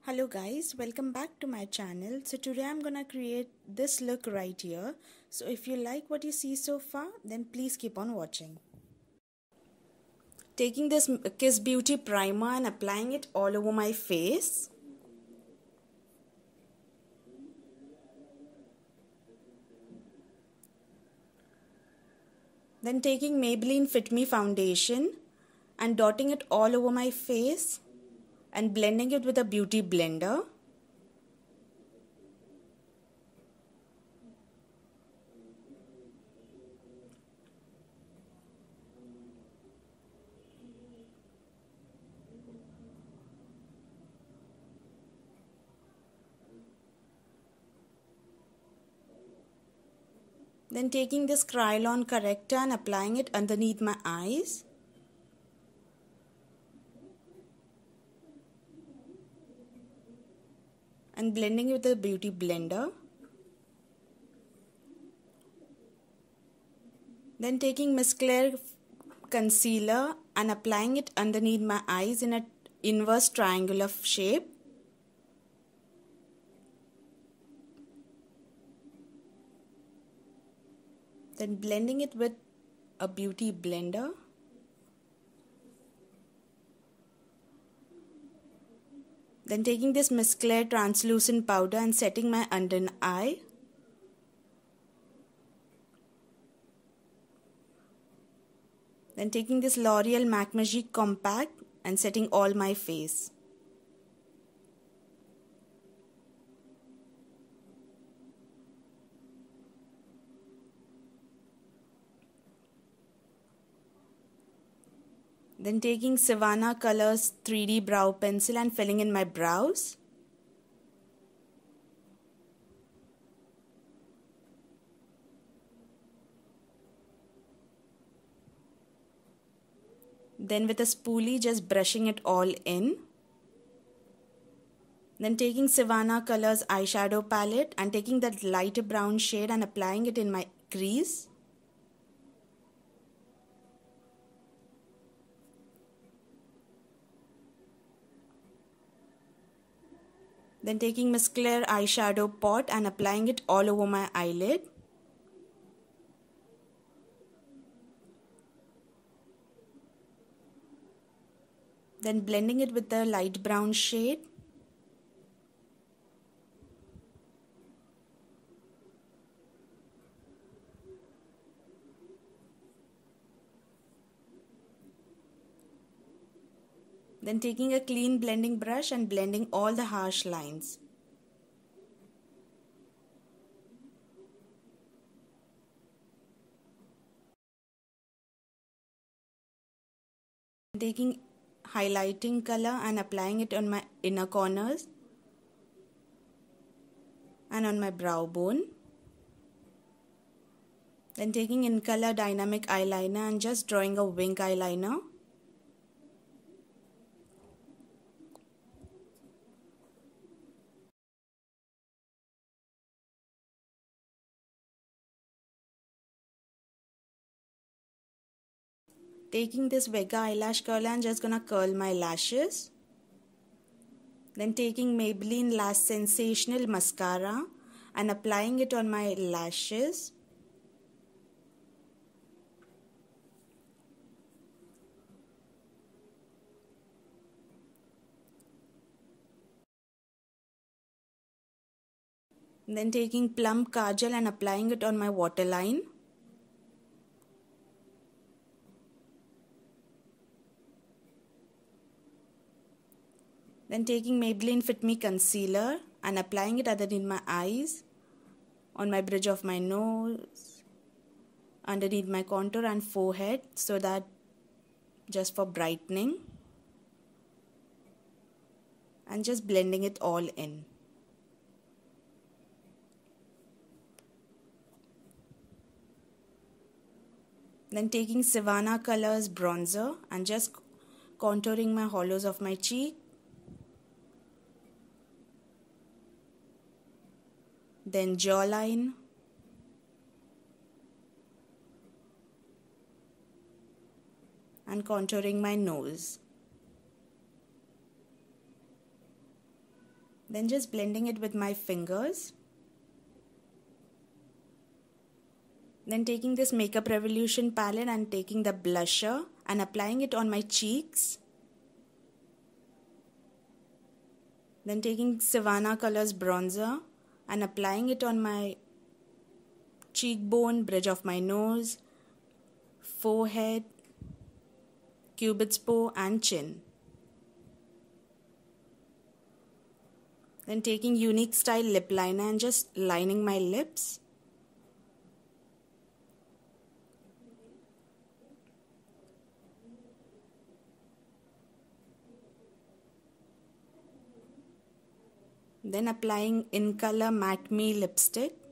Hello guys, welcome back to my channel. So today I'm gonna create this look right here. So if you like what you see so far, then please keep on watching. Taking this Kiss Beauty primer and applying it all over my face. Then taking Maybelline Fit Me foundation and dotting it all over my face and blending it with a beauty blender. Then taking this Kryolan corrector and applying it underneath my eyes. And blending it with a beauty blender. Then taking Miss Claire concealer and applying it underneath my eyes in an inverse triangular shape. Then blending it with a beauty blender. Then taking this Miss Claire translucent powder and setting my under eye. Then taking this L'Oreal Mac Magique Compact and setting all my face. Then taking Savannah Colors 3D brow pencil and filling in my brows. Then with a spoolie just brushing it all in. Then taking Savannah Colors eyeshadow palette and taking that lighter brown shade and applying it in my crease. Then taking Miss Claire eyeshadow pot and applying it all over my eyelid. Then blending it with the light brown shade. Then taking a clean blending brush and blending all the harsh lines. Taking highlighting color and applying it on my inner corners and on my brow bone. Then taking in color dynamic eyeliner and just drawing a wink eyeliner. Taking this Vega eyelash curler and just gonna curl my lashes. Then taking Maybelline Lash Sensational mascara and applying it on my lashes. Then taking Plum Kajal and applying it on my waterline. Then taking Maybelline Fit Me concealer and applying it underneath my eyes, on my bridge of my nose, underneath my contour and forehead, so that just for brightening, and just blending it all in. Then taking Savannah Colors bronzer and just contouring my hollows of my cheek. Then jawline. And contouring my nose. Then just blending it with my fingers. Then taking this Makeup Revolution palette and taking the blusher and applying it on my cheeks. Then taking Savannah Colors bronzer and applying it on my cheekbone, bridge of my nose, forehead, cupid's bow and chin. Then taking Unique Style lip liner and just lining my lips. Then applying In Color Matte Me lipstick.